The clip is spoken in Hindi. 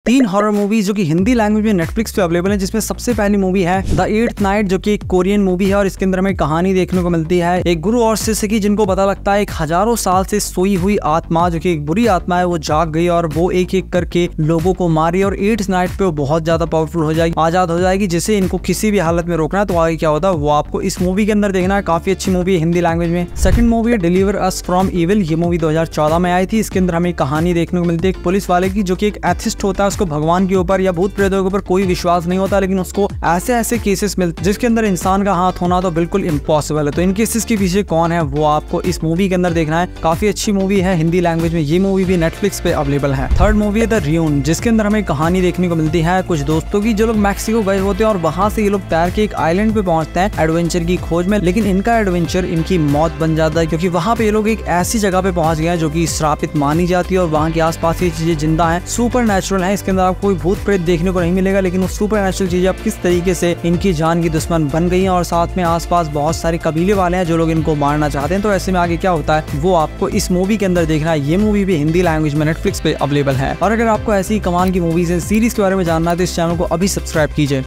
3 हॉरर मूवीज जो कि हिंदी लैंग्वेज में नेटफ्लिक्स पे अवेलेबल है, जिसमें सबसे पहली मूवी है द 8th नाइट, जो कि एक कोरियन मूवी है और इसके अंदर हमें कहानी देखने को मिलती है एक गुरु और शिष्य की, जिनको पता लगता है एक हजारों साल से सोई हुई आत्मा, जो कि एक बुरी आत्मा है, वो जाग गई और वो एक एक करके लोगों को मारी और 8th नाइट पे वो बहुत ज्यादा पावरफुल हो जाएगी, आजाद हो जाएगी, जिसे इनको किसी भी हालत में रोकना है। तो आगे क्या होता है वो आपको इस मूवी के अंदर देखना है। काफी अच्छी मूवी है हिंदी लैंग्वेज में। सेकंड मूवी है डिलीवर अस फ्रॉम इविल। ये मूवी 2014 में आई थी। इसके अंदर हमें कहानी देखने को मिलती है एक पुलिस वाले की, जो कि एक एथिस्ट होता है, उसको भगवान के ऊपर या भूत प्रेतों के ऊपर कोई विश्वास नहीं होता, लेकिन उसको ऐसे केसेस मिलते जिसके अंदर इंसान का हाथ होना तो बिल्कुल इम्पॉसिबल है। तो इन केसेस के पीछे कौन है वो आपको इस मूवी के अंदर देखना है। काफी अच्छी मूवी है हिंदी लैंग्वेज में। ये मूवी भी नेटफ्लिक्स पे अवेलेबल है। थर्ड मूवी है द रियून, जिसके अंदर हमें कहानी देखने को मिलती है कुछ दोस्तों की, जो लोग मैक्सिको गए होते हैं और वहां से ये लोग तैर के एक आइलैंड पे पहुंचते हैं एडवेंचर की खोज में, लेकिन इनका एडवेंचर इनकी मौत बन जाता है, क्योंकि वहां पे ये लोग एक ऐसी जगह पे पहुंच गए हैं जो कि श्रापित मानी जाती है और वहां के आसपास ये चीजें जिंदा हैं, सुपर नेचुरल है। इसके अंदर आपको कोई भूत प्रेत देखने को नहीं मिलेगा, लेकिन वो सुपर नेचुरल चीजें अब किस तरीके से इनकी जान की दुश्मन बन गई हैं और साथ में आसपास बहुत सारे कबीले वाले हैं जो लोग इनको मारना चाहते हैं। तो ऐसे में आगे क्या होता है वो आपको इस मूवी के अंदर देखना है। ये मूवी भी हिंदी लैंग्वेज में नेटफ्लिक्स पे अवेलेबल है। और अगर आपको ऐसी कमाल की मूवीज सीरीज के बारे में जानना है तो इस चैनल को अभी सब्सक्राइब कीजिए।